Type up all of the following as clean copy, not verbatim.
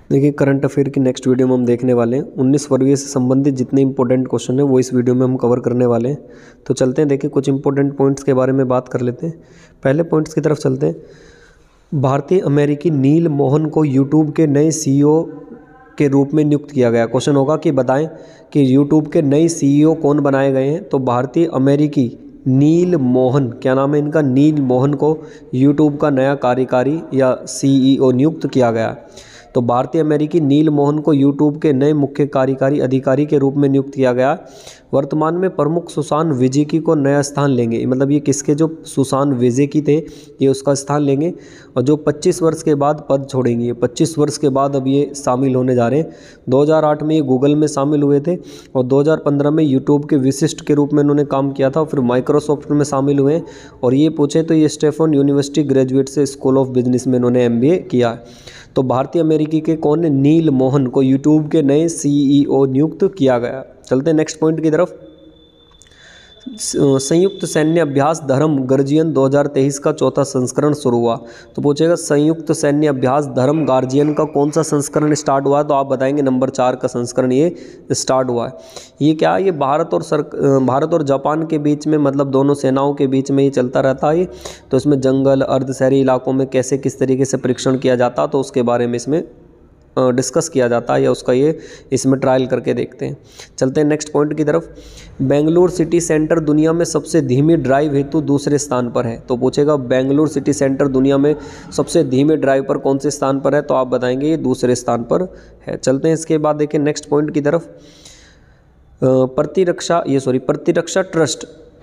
देखिए current affair की next video में हम देखने वाले हैं 19 फरवरी से संबंधित जितने इंपॉर्टेंट क्वेश्चन है वो इस वीडियो में हम कवर करने वाले हैं। तो चलते हैं, देखिए कुछ इंपॉर्टेंट पॉइंट्स के बारे में बात कर लेते हैं। पहले पॉइंट्स की तरफ चलते हैं। भारतीय अमेरिकी नील मोहन को यूट्यूब के नए CEO के रूप में नियुक्त किया गया। क्वेश्चन होगा कि बताएं कि यूट्यूब के नए CEO कौन बनाए गए हैं। तो भारतीय अमेरिकी नील मोहन, क्या नाम है इनका, नील मोहन को यूट्यूब का नया कार्यकारी या CEO नियुक्त किया गया। तो भारतीय अमेरिकी नील मोहन को यूट्यूब के नए मुख्य कार्यकारी अधिकारी के रूप में नियुक्त किया गया। वर्तमान में प्रमुख सुशांत विजिकी को नया स्थान लेंगे, मतलब ये किसके, जो सुशांत विजिकी थे ये उसका स्थान लेंगे। और जो 25 वर्ष के बाद पद छोड़ेंगे, ये 25 वर्ष के बाद अब ये शामिल होने जा रहे हैं। 2008 में ये गूगल में शामिल हुए थे और 2015 में यूट्यूब के विशिष्ट के रूप में इन्होंने काम किया था। फिर माइक्रोसॉफ्ट में शामिल हुए और ये पूछे तो ये स्टेफन यूनिवर्सिटी ग्रेजुएट से स्कूल ऑफ बिजनेस में इन्होंने MBA किया है। तो भारतीय अमेरिकी के कौन है, नील मोहन को यूट्यूब के नए CEO नियुक्त किया गया। चलते हैं नेक्स्ट पॉइंट की तरफ। संयुक्त सैन्य अभ्यास धर्म गार्जियन 2023 का चौथा संस्करण शुरू हुआ। तो पूछेगा संयुक्त सैन्य अभ्यास धर्म गार्जियन का कौन सा संस्करण स्टार्ट हुआ है। तो आप बताएंगे नंबर 4 का संस्करण ये स्टार्ट हुआ है। ये क्या है, ये भारत और जापान के बीच में, मतलब दोनों सेनाओं के बीच में ये चलता रहता है। तो इसमें जंगल अर्ध शहरी इलाकों में कैसे किस तरीके से परीक्षण किया जाता है तो उसके बारे में इसमें डिस्कस किया जाता है या उसका ये इसमें ट्रायल करके देखते हैं। चलते हैं नेक्स्ट पॉइंट की तरफ। बेंगलुरु सिटी सेंटर दुनिया में सबसे धीमी ड्राइव हेतु दूसरे स्थान पर है। तो पूछेगा बेंगलुरु सिटी सेंटर दुनिया में सबसे धीमे ड्राइव पर कौन से स्थान पर है। तो आप बताएंगे ये दूसरे स्थान पर है। चलते हैं इसके बाद देखिए नेक्स्ट पॉइंट की तरफ। प्रतिरक्षा ट्रस्ट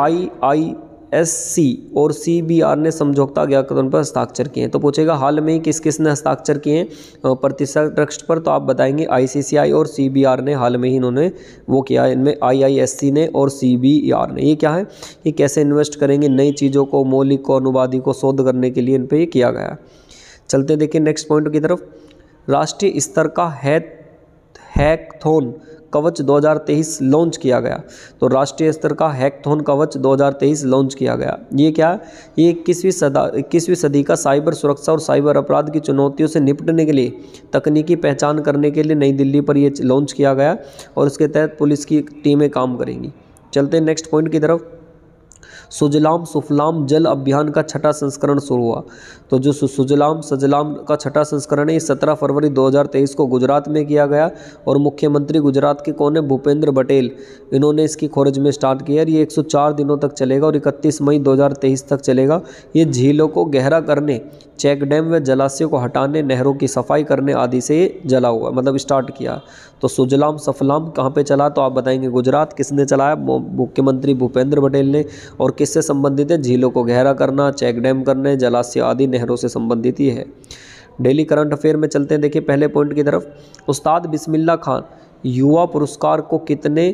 IISc और CBR ने समझौता ज्ञापन पर हस्ताक्षर किए हैं। तो पूछेगा हाल में ही किस किस ने हस्ताक्षर किए हैं प्रतिरक्षा ट्रस्ट पर। तो आप बताएंगे ICCI और CBR ने हाल में ही इन्होंने वो किया है। इनमें IISc ने और CBR ने, ये क्या है, ये कैसे इन्वेस्ट करेंगे नई चीज़ों को, मौलिक को, अनुवादी को शोध करने के लिए इन पर ये किया गया। चलते देखिए नेक्स्ट पॉइंट की तरफ। राष्ट्रीय स्तर का हैकथॉन कवच 2023 लॉन्च किया गया। तो राष्ट्रीय स्तर का हैकथॉन कवच 2023 लॉन्च किया गया। ये क्या है, ये 21वीं सदी का साइबर सुरक्षा और साइबर अपराध की चुनौतियों से निपटने के लिए तकनीकी पहचान करने के लिए नई दिल्ली पर ये लॉन्च किया गया और इसके तहत पुलिस की टीमें काम करेंगी। चलते हैं नेक्स्ट पॉइंट की तरफ। सुजलाम सुफलाम जल अभियान का छठा संस्करण शुरू हुआ। तो जो सुजलाम सजलाम का छठा संस्करण है ये 17 फरवरी 2023 को गुजरात में किया गया और मुख्यमंत्री गुजरात के कौन है, भूपेंद्र पटेल, इन्होंने इसकी खोज में स्टार्ट किया। ये 104 दिनों तक चलेगा और 31 मई 2023 तक चलेगा। ये झीलों को गहरा करने, चेक डैम व जलाशयों को हटाने, नहरों की सफाई करने आदि से ये जला हुआ, मतलब स्टार्ट किया। तो सुजलाम सफलाम कहाँ पे चला, तो आप बताएंगे गुजरात। किसने चलाया, मुख्यमंत्री भूपेंद्र पटेल ने। और किससे संबंधित है, झीलों को गहरा करना, चेक डैम करने, जलाशय आदि नहरों से संबंधित ही है। डेली करंट अफेयर में चलते हैं, देखिए पहले पॉइंट की तरफ। उस्ताद बिस्मिल्लाह खान युवा पुरस्कार को कितने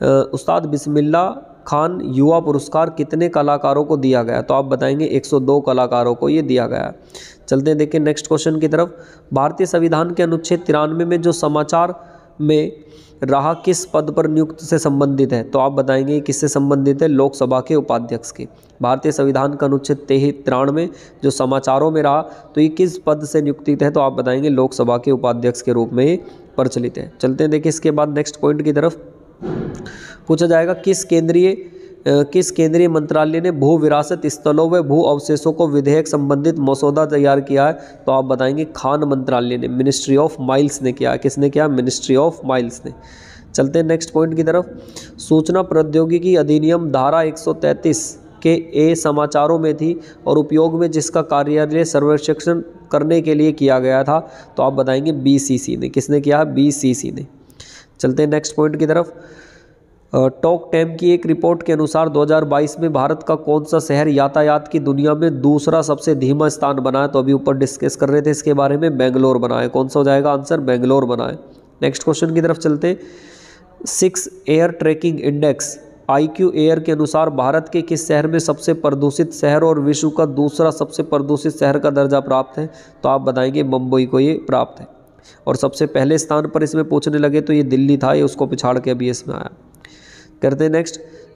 युवा पुरस्कार कितने कलाकारों को दिया गया। तो आप बताएंगे 102 कलाकारों को ये दिया गया। चलते हैं देखिए नेक्स्ट क्वेश्चन की तरफ। भारतीय संविधान के अनुच्छेद 93 में जो समाचार में रहा किस पद पर नियुक्त से संबंधित है। तो आप बताएंगे किससे संबंधित है, लोकसभा के उपाध्यक्ष के। भारतीय संविधान का अनुच्छेद 93 जो समाचारों में रहा तो ये किस पद से नियुक्ति है। तो आप बताएंगे लोकसभा के उपाध्यक्ष के रूप में ये प्रचलित है। चलते हैं देखिए इसके बाद नेक्स्ट पॉइंट की तरफ। पूछा जाएगा किस केंद्रीय मंत्रालय ने भू विरासत स्थलों व भू अवशेषों को विधेयक संबंधित मसौदा तैयार किया है। तो आप बताएंगे खान मंत्रालय ने, मिनिस्ट्री ऑफ माइल्स ने किया। किसने किया, मिनिस्ट्री ऑफ माइल्स ने। चलते हैं नेक्स्ट पॉइंट की तरफ। सूचना प्रौद्योगिकी अधिनियम धारा 133 के ए समाचारों में थी और उपयोग में जिसका कार्यालय सर्वेक्षण करने के लिए किया गया था। तो आप बताएंगे BCC ने। किसने किया, BCC ने। चलते हैं नेक्स्ट पॉइंट की तरफ। टॉक टाइम की एक रिपोर्ट के अनुसार 2022 में भारत का कौन सा शहर यातायात की दुनिया में दूसरा सबसे धीमा स्थान बना है। तो अभी ऊपर डिस्कस कर रहे थे इसके बारे में, बेंगलोर बना है। कौन सा हो जाएगा आंसर, बेंगलोर बना है। नेक्स्ट क्वेश्चन की तरफ चलते। 6 air tracking index IQ air के अनुसार भारत के किस शहर में सबसे प्रदूषित शहर और विश्व का दूसरा सबसे प्रदूषित शहर का दर्जा प्राप्त है। तो आप बताएंगे मुंबई को ये प्राप्त है। और सबसे पहले स्थान पर इसमें पूछने लगे तो ये दिल्ली था, ये उसको पिछाड़ के अभी इसमें आया। करते हैं नेक्स्ट।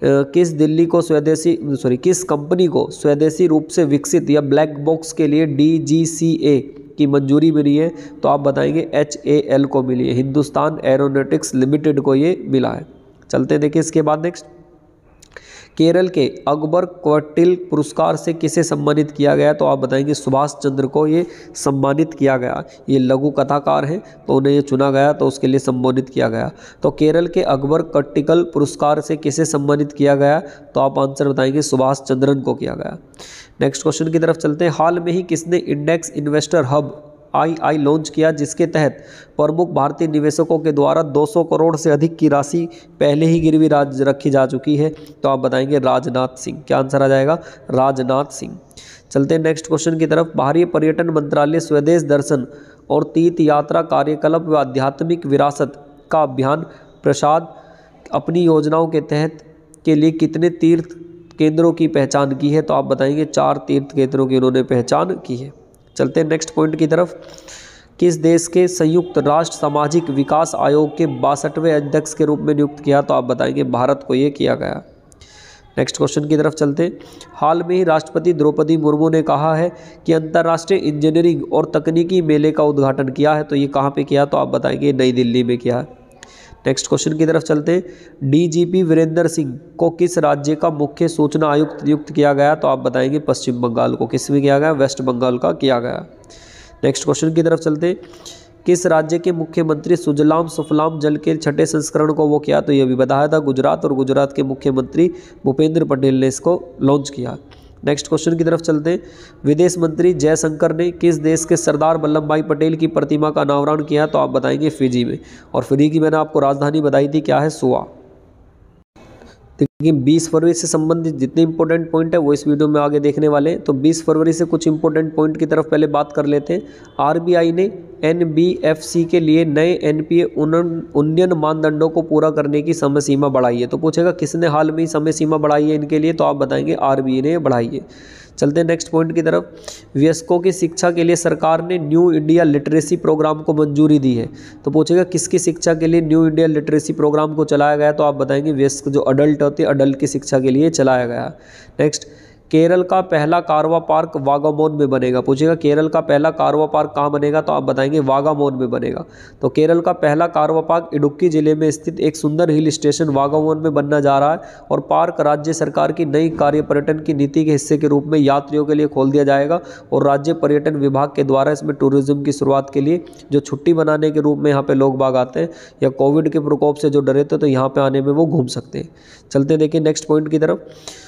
किस कंपनी को स्वदेशी रूप से विकसित या ब्लैक बॉक्स के लिए DGCA की मंजूरी मिली है? तो आप बताएंगे HAL को मिली है, हिंदुस्तान एरोनॉटिक्स लिमिटेड को ये मिला है। चलते देखिए इसके बाद नेक्स्ट, केरल के अकबर क्वार्टिल पुरस्कार से किसे सम्मानित किया गया? तो आप बताएंगे सुभाष चंद्र को ये सम्मानित किया गया। ये लघु कथाकार हैं तो उन्हें ये चुना गया, तो उसके लिए सम्मानित किया गया। तो केरल के अकबर क्वार्टिल पुरस्कार से किसे सम्मानित किया गया? तो आप आंसर बताएंगे सुभाष चंद्रन को किया गया। नेक्स्ट क्वेश्चन की तरफ चलते हैं। हाल में ही किसने index investor hub II launch किया, जिसके तहत प्रमुख भारतीय निवेशकों के द्वारा 200 करोड़ से अधिक की राशि पहले ही गिरवी रखी जा चुकी है? तो आप बताएंगे राजनाथ सिंह। क्या आंसर आ जाएगा? राजनाथ सिंह। चलते हैं नेक्स्ट क्वेश्चन की तरफ। भारतीय पर्यटन मंत्रालय स्वदेश दर्शन और तीर्थ यात्रा कार्यकल्प व आध्यात्मिक विरासत का अभियान प्रसाद अपनी योजनाओं के तहत के लिए कितने तीर्थ केंद्रों की पहचान की है? तो आप बताएंगे 4 तीर्थ केंद्रों की उन्होंने पहचान की है। चलते हैं नेक्स्ट पॉइंट की तरफ। किस देश के संयुक्त राष्ट्र सामाजिक विकास आयोग के 62वें अध्यक्ष के रूप में नियुक्त किया? तो आप बताएंगे भारत को ये किया गया। नेक्स्ट क्वेश्चन की तरफ चलते। हाल में ही राष्ट्रपति द्रौपदी मुर्मू ने कहा है कि अंतर्राष्ट्रीय इंजीनियरिंग और तकनीकी मेले का उद्घाटन किया है, तो ये कहाँ पे किया? तो आप बताएंगे नई दिल्ली में किया है। नेक्स्ट क्वेश्चन की तरफ चलते। DGP वीरेंद्र सिंह को किस राज्य का मुख्य सूचना आयुक्त नियुक्त किया गया? तो आप बताएंगे पश्चिम बंगाल को। किस में किया गया? वेस्ट बंगाल का किया गया। नेक्स्ट क्वेश्चन की तरफ चलते। किस राज्य के मुख्यमंत्री सुजलाम सुफलाम जल के 6ठे संस्करण को वो किया? तो ये भी बताया था गुजरात, और गुजरात के मुख्यमंत्री भूपेंद्र पटेल ने इसको लॉन्च किया। नेक्स्ट क्वेश्चन की तरफ चलते। विदेश मंत्री जयशंकर ने किस देश के सरदार वल्लभ भाई पटेल की प्रतिमा का अनावरण किया? तो आप बताएंगे फिजी में। और फिजी की मैंने आपको राजधानी बताई थी, क्या है? सुआ। देखिए 20 फरवरी से संबंधित जितने इंपॉर्टेंट पॉइंट है वो इस वीडियो में आगे देखने वाले हैं। तो 20 फरवरी से कुछ इंपॉर्टेंट पॉइंट की तरफ पहले बात कर लेते हैं। RBI ने NBFC के लिए नए NPA उन्नयन मानदंडों को पूरा करने की समय सीमा बढ़ाई है। तो पूछेगा किसने हाल में ही समय सीमा बढ़ाई है इनके लिए? तो आप बताएंगे RBI ने बढ़ाई है। चलते हैं नेक्स्ट पॉइंट की तरफ। वयस्कों की शिक्षा के लिए सरकार ने न्यू इंडिया लिटरेसी प्रोग्राम को मंजूरी दी है। तो पूछेगा किसकी शिक्षा के लिए न्यू इंडिया लिटरेसी प्रोग्राम को चलाया गया? तो आप बताएंगे वयस्क जो अडल्ट होते हैं, अडल्ट की शिक्षा के लिए चलाया गया। नेक्स्ट, केरल का पहला कारवा पार्क वागामोन में बनेगा। पूछेगा केरल का पहला कारवा पार्क कहाँ बनेगा? तो आप बताएंगे वागामोन में बनेगा। तो केरल का पहला कारवा पार्क इडुक्की जिले में स्थित एक सुंदर हिल स्टेशन वागामोन में बनने जा रहा है, और पार्क राज्य सरकार की नई कार्य पर्यटन की नीति के हिस्से के रूप में यात्रियों के लिए खोल दिया जाएगा। और राज्य पर्यटन विभाग के द्वारा इसमें टूरिज्म की शुरुआत के लिए जो छुट्टी बनाने के रूप में यहाँ पे लोग बाग आते हैं, या कोविड के प्रकोप से जो डरे थे तो यहाँ पे आने में वो घूम सकते हैं। चलते देखिए नेक्स्ट पॉइंट की तरफ।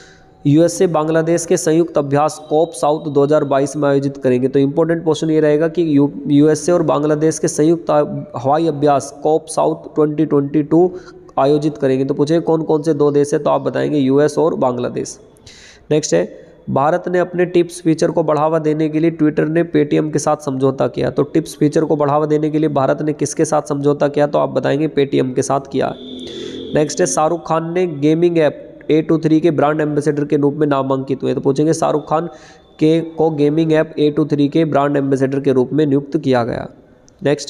USA बांग्लादेश के संयुक्त अभ्यास कॉप साउथ 2022 में आयोजित करेंगे। तो इंपॉर्टेंट क्वेश्चन ये रहेगा कि USA और बांग्लादेश के संयुक्त हवाई अभ्यास कॉप साउथ 2022 आयोजित करेंगे। तो पूछे कौन कौन से 2 देश है? तो आप बताएंगे US और बांग्लादेश। नेक्स्ट है, भारत ने अपने टिप्स फीचर को बढ़ावा देने के लिए ट्विटर ने पेटीएम के साथ समझौता किया। तो टिप्स फीचर को बढ़ावा देने के लिए भारत ने किसके साथ समझौता किया? तो आप बताएंगे पेटीएम के साथ किया। नेक्स्ट है, शाहरुख खान ने गेमिंग ऐप A23 के ब्रांड एम्बेसडर के रूप में नामांकित हुए। तो पूछेंगे शाहरुख खान को गेमिंग ऐप A23 के ब्रांड एम्बेसडर के रूप में नियुक्त किया गया। नेक्स्ट,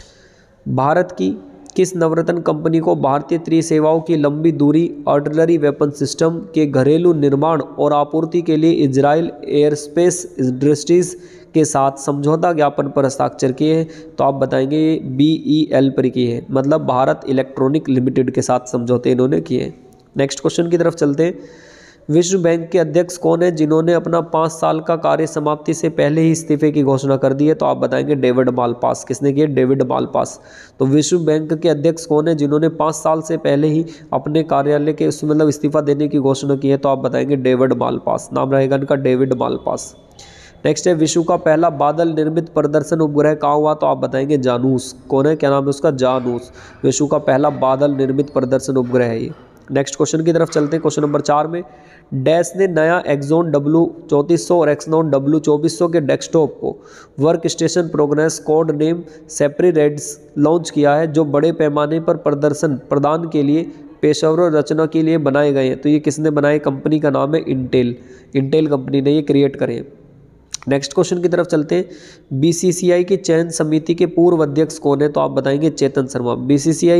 भारत की किस नवरत्न कंपनी को भारतीय त्रिसेवाओं की लंबी दूरी आर्टिलरी वेपन सिस्टम के घरेलू निर्माण और आपूर्ति के लिए इजराइल एयरस्पेस इंडस्ट्रीज के साथ समझौता ज्ञापन पर हस्ताक्षर किए हैं? तो आप बताएंगे BEL पर किए हैं, मतलब भारत इलेक्ट्रॉनिक लिमिटेड के साथ समझौते इन्होंने किए हैं। नेक्स्ट क्वेश्चन की तरफ चलते हैं। विश्व बैंक के अध्यक्ष कौन है जिन्होंने अपना 5 साल का कार्य समाप्ति से पहले ही इस्तीफे की घोषणा कर दी है? तो आप बताएंगे डेविड मालपास। किसने किया? David Malpass. तो विश्व बैंक के अध्यक्ष कौन है जिन्होंने 5 साल से पहले ही अपने कार्यालय के मतलब इस्तीफा देने की घोषणा की है? तो आप बताएंगे डेविड मालपास। नाम रहेगा इनका डेविड मालपास। नेक्स्ट है, विश्व का पहला बादल निर्मित प्रदर्शन उपग्रह कहाँ हुआ? तो आप बताएंगे जानूस। कौन है? क्या नाम है उसका? जानूस। विश्व का पहला बादल निर्मित प्रदर्शन उपग्रह है ये। नेक्स्ट क्वेश्चन की तरफ चलते हैं। क्वेश्चन नंबर 4 में, डैश ने नया एक्सॉन W3400 और एक्सॉन W2400 के डेस्कटॉप को work station progress code name separates launch किया है, जो बड़े पैमाने पर प्रदर्शन प्रदान के लिए पेशेवर रचना के लिए बनाए गए हैं। तो ये किसने बनाए? कंपनी का नाम है इंटेल कंपनी ने ये क्रिएट करे। नेक्स्ट क्वेश्चन की तरफ चलते हैं। BCCI की चयन समिति के पूर्व अध्यक्ष कौन है? तो आप बताएंगे चेतन शर्मा। BCCI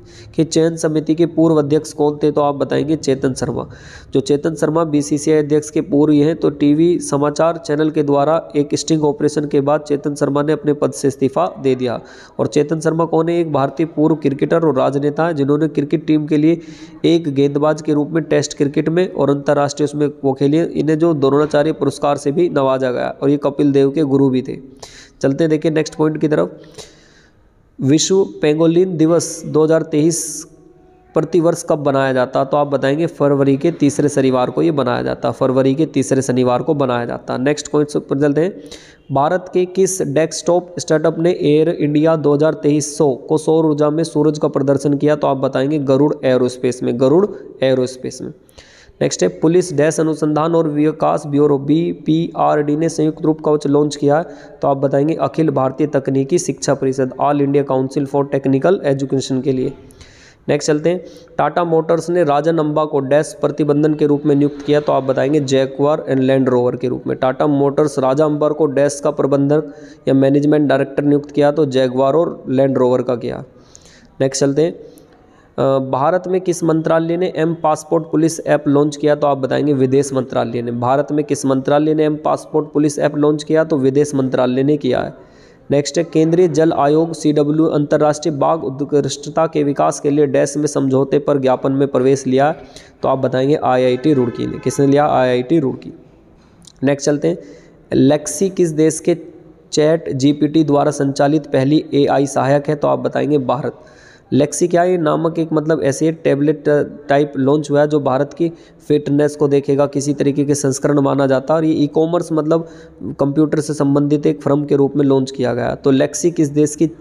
के चयन समिति के पूर्व अध्यक्ष कौन थे? तो आप बताएंगे चेतन शर्मा। जो चेतन शर्मा बीसीसीआई अध्यक्ष के पूर्व हैं। तो टीवी समाचार चैनल के द्वारा एक स्टिंग ऑपरेशन के बाद चेतन शर्मा ने अपने पद से इस्तीफा दे दिया। और चेतन शर्मा कौन है? एक भारतीय पूर्व क्रिकेटर और राजनेता है जिन्होंने क्रिकेट टीम के लिए एक गेंदबाज के रूप में टेस्ट क्रिकेट में और अंतर्राष्ट्रीय उसमें वो खेले। इन्हें जो द्रोणाचार्य पुरस्कार से भी नवाजा गया और ये कपिल देव के गुरु भी थे। चलते देखिए नेक्स्ट पॉइंट की तरफ। विश्व पेंगोलिन दिवस 2023 प्रतिवर्ष कब बनाया जाता? तो आप बताएंगे फरवरी के तीसरे शनिवार को ये बनाया जाता। फरवरी के तीसरे शनिवार को बनाया जाता। नेक्स्ट पॉइंट पर चलते हैं। भारत के किस डेस्कटॉप स्टार्टअप ने एयर इंडिया 2023 को सौर ऊर्जा में सूरज का प्रदर्शन किया? तो आप बताएंगे गरुड़ एरोस्पेस में। गरुड़ एरोस्पेस में। नेक्स्ट है पुलिस डैश अनुसंधान और विकास ब्यूरो BPRD ने संयुक्त रूप कवच लॉन्च किया। तो आप बताएंगे अखिल भारतीय तकनीकी शिक्षा परिषद, All India Council for Technical Education के लिए। नेक्स्ट चलते हैं। टाटा मोटर्स ने राजन अंबा को डैश प्रतिबंधन के रूप में नियुक्त किया? तो आप बताएंगे जैगवार एंड लैंड रोवर के रूप में। टाटा मोटर्स राजा अंबर को डैश का प्रबंधक या मैनेजमेंट डायरेक्टर नियुक्त किया? तो जैगवार और लैंड रोवर का किया। नेक्स्ट चलते हैं। भारत में किस मंत्रालय ने M passport police app launch किया? तो आप बताएंगे विदेश मंत्रालय ने। भारत में किस मंत्रालय ने M passport police app launch किया? तो विदेश मंत्रालय ने किया है। नेक्स्ट है केंद्रीय जल आयोग CW अंतर्राष्ट्रीय बाघ उत्कृष्टता के विकास के लिए डैश में समझौते पर ज्ञापन में प्रवेश लिया। तो आप बताएंगे IIT रुड़की ने। किसने लिया? IIT रुड़की। नेक्स्ट चलते हैं। लेक्सी किस देश के ChatGPT द्वारा संचालित पहली AI सहायक है? तो आप बताएंगे भारत। लेक्सी क्या है? नामक एक मतलब ऐसे टैबलेट टाइप लॉन्च हुआ है जो भारत की फिटनेस को देखेगा, किसी तरीके के संस्करण माना जाता है और ये E-कॉमर्स मतलब कंप्यूटर से संबंधित एक फर्म के रूप में लॉन्च किया गया। तो लेक्सी किस देश की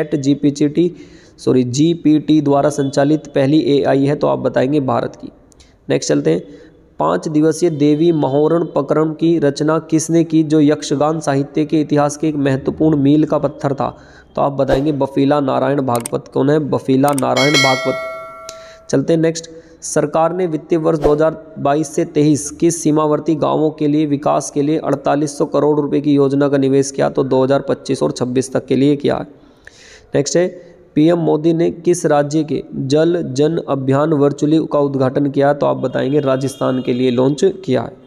GPT द्वारा संचालित पहली AI है? तो आप बताएंगे भारत की। नेक्स्ट चलते हैं। 5 दिवसीय देवी महोरण प्रकरण की रचना किसने की जो यक्षगान साहित्य के इतिहास के एक महत्वपूर्ण मील का पत्थर था? तो आप बताएंगे बफीला नारायण भागवत। कौन है? बफीला नारायण भागवत। चलते हैं नेक्स्ट। सरकार ने वित्तीय वर्ष 2022 से 23 किस सीमावर्ती गांवों के लिए विकास के लिए 4800 करोड़ रुपए की योजना का निवेश किया? तो 2025 और 26 तक के लिए किया है। नेक्स्ट है PM मोदी ने किस राज्य के जल जन अभियान वर्चुअली का उद्घाटन किया? तो आप बताएंगे राजस्थान के लिए लॉन्च किया है।